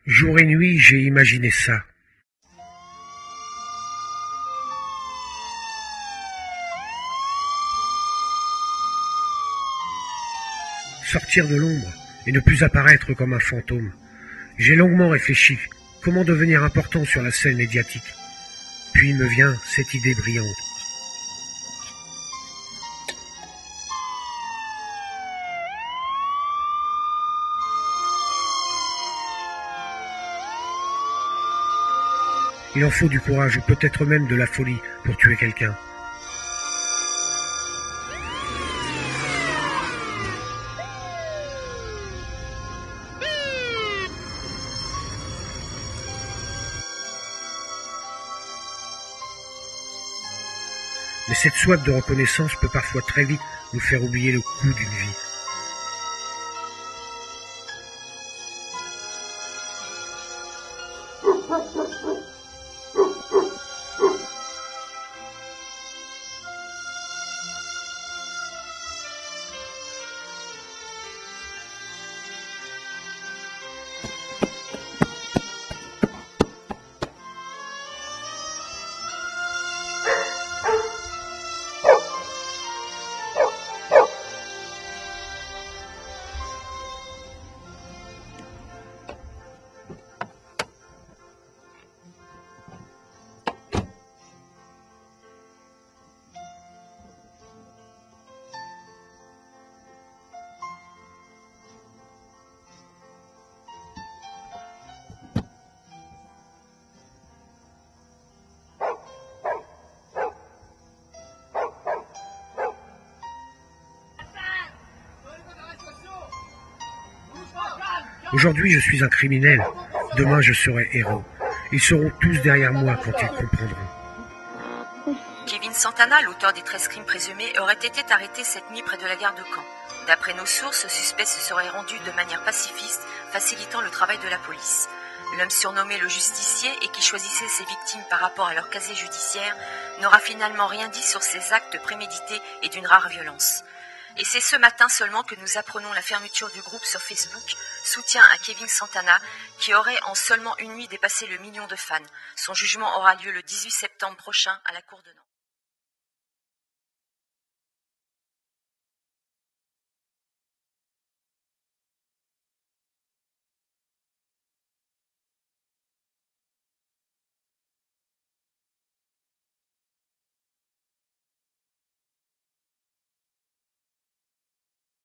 Jour et nuit, j'ai imaginé ça. Sortir de l'ombre et ne plus apparaître comme un fantôme. J'ai longuement réfléchi. Comment devenir important sur la scène médiatique? Puis me vient cette idée brillante. Il en faut du courage, ou peut-être même de la folie, pour tuer quelqu'un. Mais cette soif de reconnaissance peut parfois très vite nous faire oublier le coût d'une vie. Aujourd'hui, je suis un criminel. Demain, je serai héros. Ils seront tous derrière moi quand ils comprendront. Kevin Santana, l'auteur des 13 crimes présumés, aurait été arrêté cette nuit près de la gare de Caen. D'après nos sources, ce suspect se serait rendu de manière pacifiste, facilitant le travail de la police. L'homme surnommé le justicier et qui choisissait ses victimes par rapport à leur casier judiciaire n'aura finalement rien dit sur ses actes prémédités et d'une rare violence. Et c'est ce matin seulement que nous apprenons la fermeture du groupe sur Facebook, soutien à Kevin Santana, qui aurait en seulement une nuit dépassé le million de fans. Son jugement aura lieu le 18 septembre prochain à la Cour de Nantes.